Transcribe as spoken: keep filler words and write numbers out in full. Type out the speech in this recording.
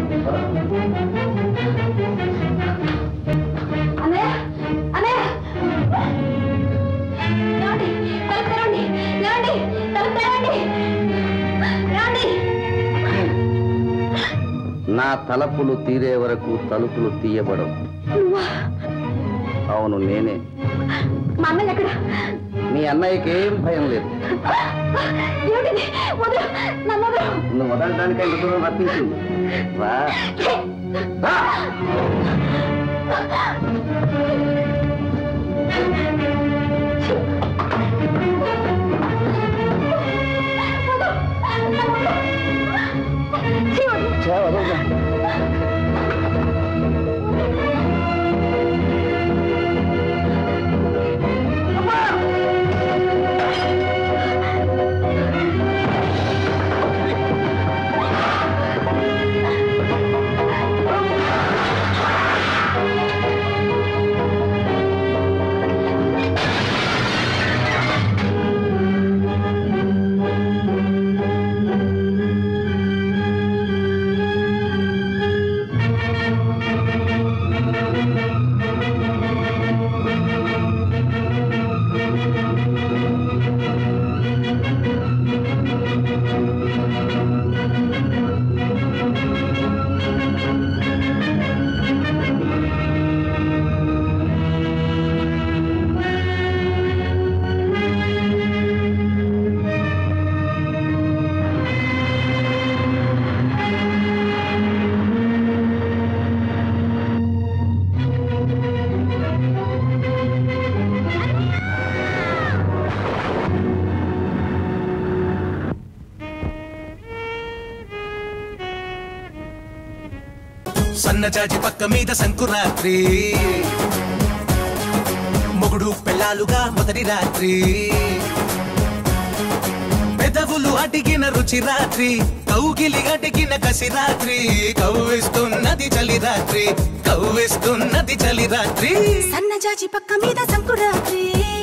నా తలపులు తీరే వరకు తలుపులు తీయబడవు. అవును, నేనే. మీ అన్నయ్యకి ఏం భయం లేదు. నువ్వు వదలడానికే ఇందులో రప్పించింది. రా. సన్నజాజి పక్క మీద సంకురాత్రి, మొగుడు పెళ్ళాలుగా మొదటి రాత్రి, పెదవులు అడిగిన రుచి రాత్రి, కౌగిలి అడిగిన కసి రాత్రి, కవ్విస్తున్నది చలి రాత్రి, కవ్విస్తున్నది చలి రాత్రి. సన్నజాజి పక్క మీద సంకురాత్రి,